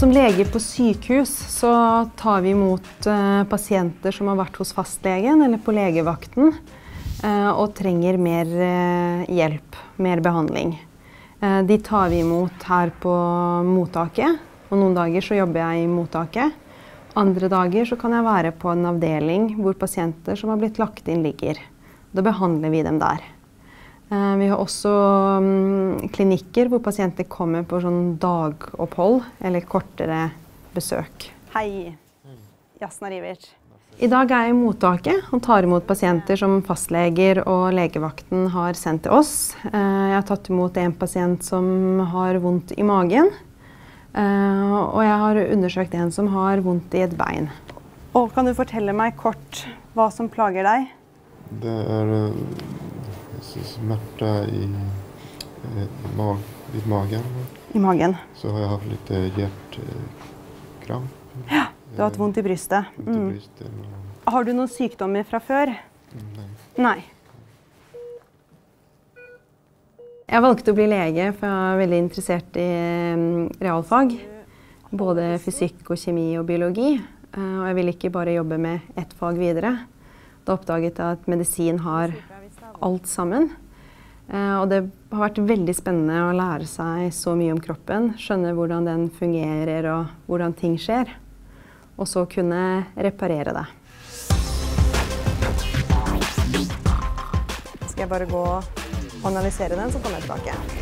Som lege på sykehus så tar vi imot pasienter som har vært hos fastlegen eller på legevakten og trenger mer hjelp, mer behandling. De tar vi imot her på mottaket, og noen dager så jobber jeg i mottaket. Andre dager så kan jeg være på en avdeling hvor pasienter som har blitt lagt inn ligger. Da behandler vi dem der. Vi har også klinikker hvor pasienter kommer på sånn dagopphold eller kortere besøk. Hei, Jasna Rivert. I dag er jeg i mottaket og tar imot pasienter som fastleger og legevakten har sendt til oss. Jeg har tatt imot en pasient som har vondt i magen, og jeg har undersøkt en som har vondt i et bein. Og kan du fortelle meg kort hva som plager deg? Det smärta i magen. I magen. Så har jeg haft lite hjärtkramp. Ja, du har hatt vondt i brystet. Har du noen sykdommer fra før? Nei. Nei. Jeg valgte å bli lege, for jeg er veldig interessert i realfag. Både fysikk og kjemi og biologi. Og jeg vil ikke bare jobbe med ett fag videre. Da oppdaget jeg at medisin har alt sammen. Og det har vært veldig spennende å lære seg så mye om kroppen, skjønne hvordan den fungerer og hvordan ting skjer, og så kunne reparere det. Skal jeg bare gå og analysere den, så kommer jeg tilbake.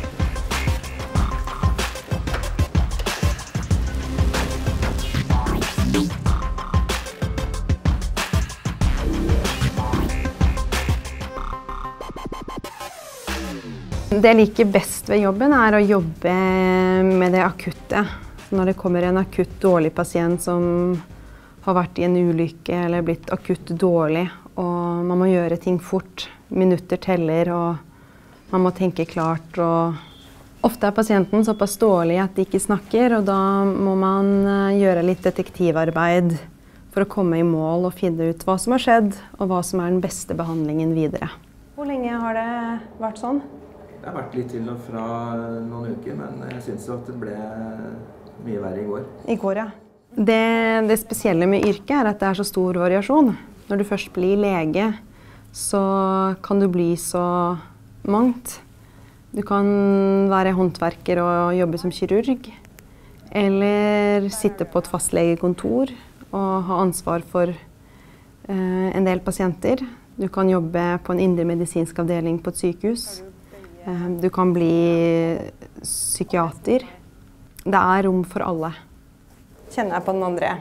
Det jeg liker best ved jobben er å jobbe med det akutte. Når det kommer en akutt dårlig pasient som har vært i en ulykke eller blitt akutt dårlig, og man må gjøre ting fort, minutter teller, og man må tenke klart. Og ofte er pasienten såpass dårlig at de ikke snakker, og da må man gjøre litt detektivarbeid for å komme i mål og finne ut hva som har skjedd, og hva som er den beste behandlingen videre. Hvor lenge har det vært sånn? Det har vært litt til og fra noen uker, men jeg synes jo at det ble mye verre i går. I går, ja. Det spesielle med yrket er at det er så stor variasjon. Når du først blir lege, så kan du bli så mangt. Du kan være håndverker og jobbe som kirurg, eller sitte på et fastlegekontor og ha ansvar for en del pasienter. Du kan jobbe på en indremedisinsk avdeling på et sykehus. Du kan bli psykiater. Det er rom for alle. Kjenner jeg på den andre.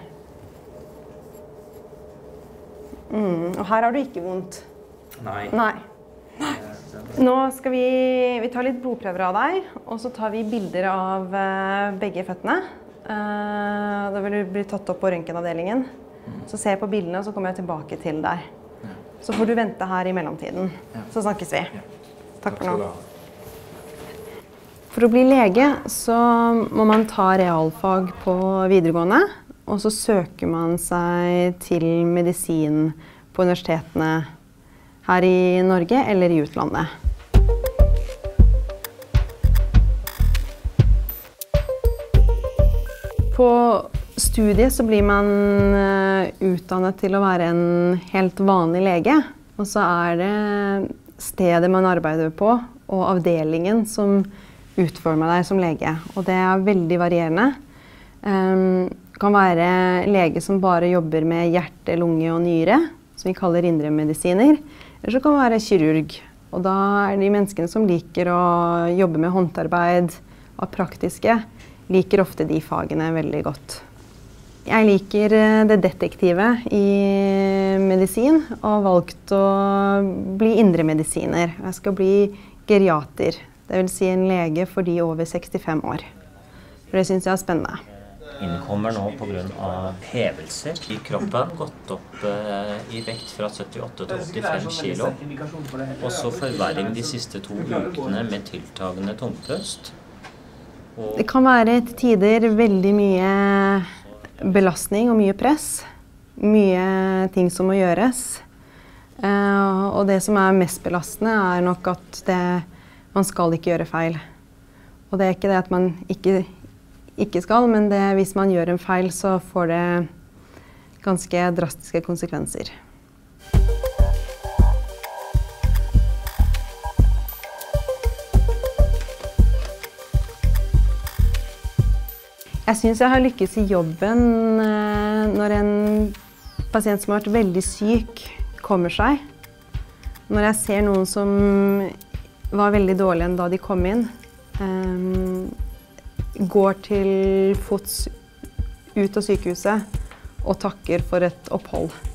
Og her har du ikke vondt. Nei. Nei. Nå skal vi ta litt blodprøver av deg, og så tar vi bilder av begge føttene. Da vil du bli tatt opp på røntgenavdelingen. Så ser jeg på bildene, og så kommer jeg tilbake til deg. Så får du vente her i mellomtiden. Så snakkes vi. Takk for nå. For å bli lege så må man ta realfag på videregående, og så søker man seg til medisin på universitetene her i Norge eller i utlandet. På studiet så blir man utdannet til å være en helt vanlig lege, og så er det stedet man arbeider på og avdelingen som utformer deg som lege, og det er veldig varierende. Det kan være lege som bare jobber med hjerte, lunge og nyre, som vi kaller indremedisiner, eller så kan det være kirurg. Og da er de menneskene som liker å jobbe med håndarbeid og praktiske, liker ofte de fagene veldig godt. Jeg liker det detektive i medisin, og har valgt å bli indremedisiner. Jeg skal bli geriater. Det vil si en lege for de over 65 år. For det synes jeg er spennende. Innkommer nå på grunn av hevelser i kroppen, gått opp i vekt fra 78 til 85 kilo. Og så forverring de siste 2 ukene med tiltagende tungpust. Det kan være til tider veldig mye belastning og mye press. Mye ting som må gjøres. Og det som er mest belastende er nok at man skal ikke gjøre feil. Og det er ikke det at man ikke skal, men hvis man gjør en feil, så får det ganske drastiske konsekvenser. Jeg synes jeg har lykkes i jobben når en pasient som har vært veldig syk kommer seg. Når jeg ser noen som var veldig dårlige da de kom inn, går til fots ut av sykehuset og takker for et opphold.